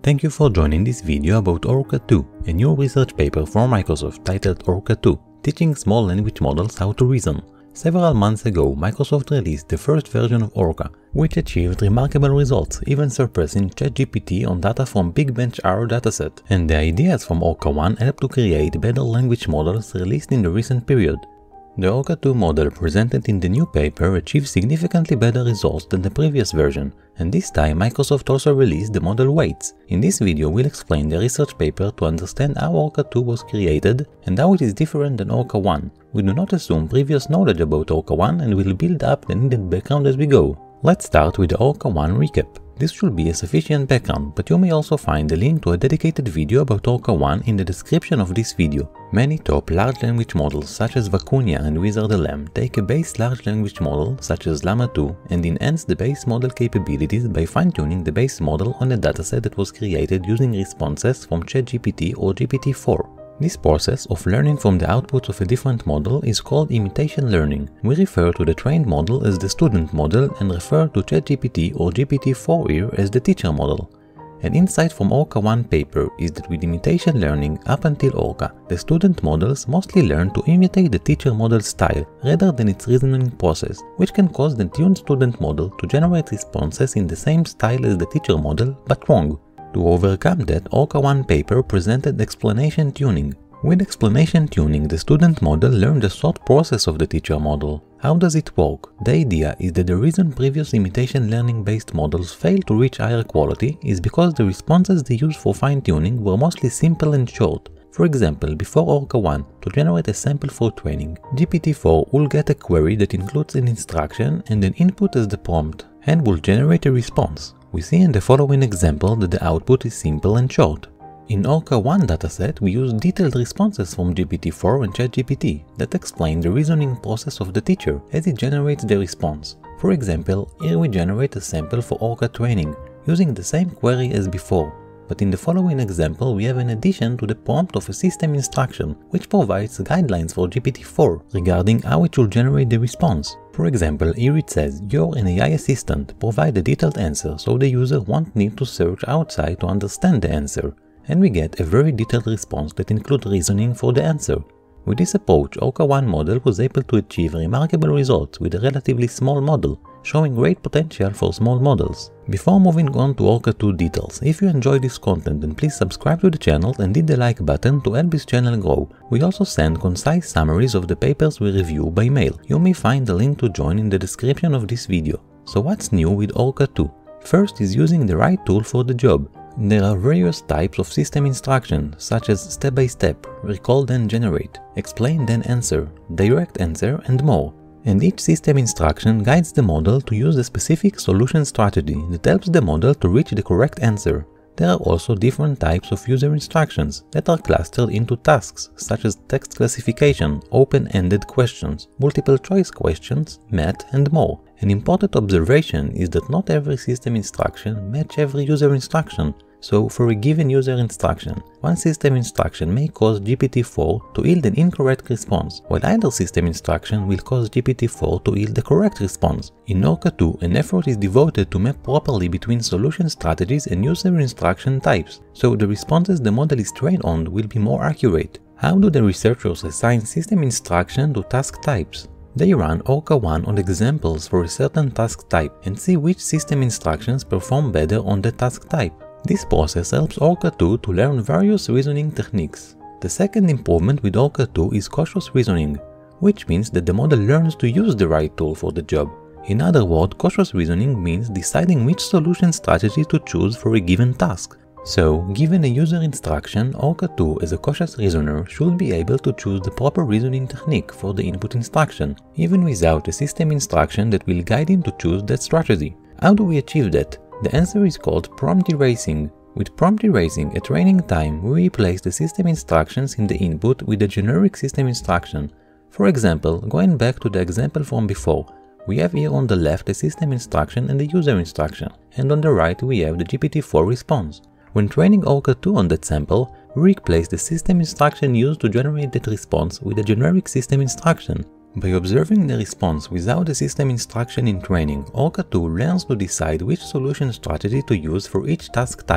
Thank you for joining this video about Orca 2, a new research paper from Microsoft titled Orca 2, Teaching Small Language Models How to Reason. Several months ago, Microsoft released the first version of Orca, which achieved remarkable results, even surpassing ChatGPT on data from Big Bench R dataset, and the ideas from Orca 1 helped to create better language models released in the recent period. The Orca 2 model presented in the new paper achieved significantly better results than the previous version, and this time Microsoft also released the model weights. In this video we'll explain the research paper to understand how Orca 2 was created and how it is different than Orca 1. We do not assume previous knowledge about Orca 1 and will build up the needed background as we go. Let's start with the Orca 1 recap. This should be a sufficient background, but you may also find a link to a dedicated video about Orca 1 in the description of this video. Many top large language models such as Vicuña and Wizard-LM take a base large language model such as Llama 2 and enhance the base model capabilities by fine-tuning the base model on a dataset that was created using responses from ChatGPT or GPT-4. This process of learning from the outputs of a different model is called imitation learning. We refer to the trained model as the student model and refer to ChatGPT or GPT-4 here as the teacher model. An insight from Orca 1 paper is that with imitation learning up until Orca, the student models mostly learn to imitate the teacher model's style rather than its reasoning process, which can cause the tuned student model to generate responses in the same style as the teacher model but wrong. To overcome that, Orca 1 paper presented explanation tuning. With explanation tuning, the student model learned the thought process of the teacher model. How does it work? The idea is that the reason previous imitation learning based models failed to reach higher quality is because the responses they used for fine-tuning were mostly simple and short. For example, before Orca 1, to generate a sample for training, GPT-4 will get a query that includes an instruction and an input as the prompt, and will generate a response. We see in the following example that the output is simple and short. In Orca 1 dataset, we use detailed responses from GPT-4 and ChatGPT that explain the reasoning process of the teacher as it generates the response. For example, here we generate a sample for Orca training, using the same query as before. But in the following example, we have an addition to the prompt of a system instruction, which provides guidelines for GPT-4 regarding how it should generate the response. For example, here it says, "You're an AI assistant, provide a detailed answer so the user won't need to search outside to understand the answer." And we get a very detailed response that includes reasoning for the answer. With this approach, Orca 1 model was able to achieve remarkable results with a relatively small model, showing great potential for small models. Before moving on to Orca 2 details, if you enjoy this content, then please subscribe to the channel and hit the like button to help this channel grow. We also send concise summaries of the papers we review by mail. You may find the link to join in the description of this video. So what's new with Orca 2? First is using the right tool for the job. There are various types of system instruction, such as step-by-step, recall then generate, explain then answer, direct answer, and more. And each system instruction guides the model to use a specific solution strategy that helps the model to reach the correct answer. There are also different types of user instructions that are clustered into tasks, such as text classification, open-ended questions, multiple choice questions, math, and more. An important observation is that not every system instruction matches every user instruction. So, for a given user instruction, one system instruction may cause GPT-4 to yield an incorrect response, while either system instruction will cause GPT-4 to yield the correct response. In Orca 2, an effort is devoted to map properly between solution strategies and user instruction types, so the responses the model is trained on will be more accurate. How do the researchers assign system instruction to task types? They run Orca 1 on examples for a certain task type and see which system instructions perform better on the task type. This process helps Orca 2 to learn various reasoning techniques. The second improvement with Orca 2 is cautious reasoning, which means that the model learns to use the right tool for the job. In other words, cautious reasoning means deciding which solution strategy to choose for a given task. So, given a user instruction, Orca 2 as a cautious reasoner should be able to choose the proper reasoning technique for the input instruction, even without a system instruction that will guide him to choose that strategy. How do we achieve that? The answer is called prompt erasing. With prompt erasing, at training time, we replace the system instructions in the input with a generic system instruction. For example, going back to the example from before, we have here on the left a system instruction and a user instruction, and on the right we have the GPT-4 response. When training Orca 2 on that sample, we replace the system instruction used to generate that response with a generic system instruction. By observing the response without a system instruction in training, Orca 2 learns to decide which solution strategy to use for each task type.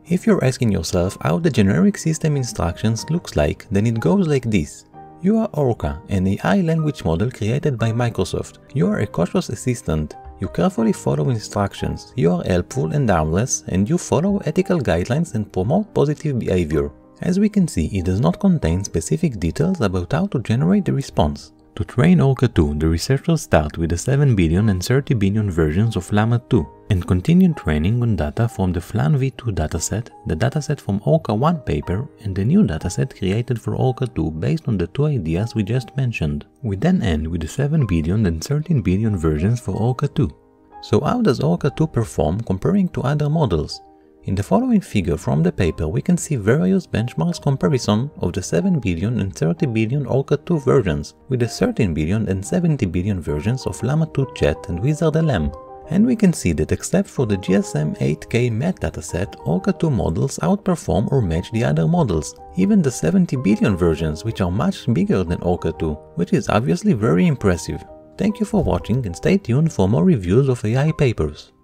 If you're asking yourself how the generic system instructions looks like, then it goes like this. You are Orca, an AI language model created by Microsoft. You are a cautious assistant. You carefully follow instructions. You are helpful and harmless, and you follow ethical guidelines and promote positive behavior. As we can see, it does not contain specific details about how to generate the response. To train Orca 2, the researchers start with the 7 billion and 30 billion versions of Llama 2 and continue training on data from the Flan v2 dataset, the dataset from Orca 1 paper, and the new dataset created for Orca 2 based on the two ideas we just mentioned. We then end with the 7 billion and 13 billion versions for Orca 2. So how does Orca 2 perform comparing to other models? In the following figure from the paper, we can see various benchmarks comparison of the 7 billion and 30 billion Orca 2 versions with the 13 billion and 70 billion versions of Llama 2 Chat and WizardLM. And we can see that except for the GSM-8K Met dataset, Orca 2 models outperform or match the other models, even the 70 billion versions, which are much bigger than Orca 2, which is obviously very impressive. Thank you for watching and stay tuned for more reviews of AI papers.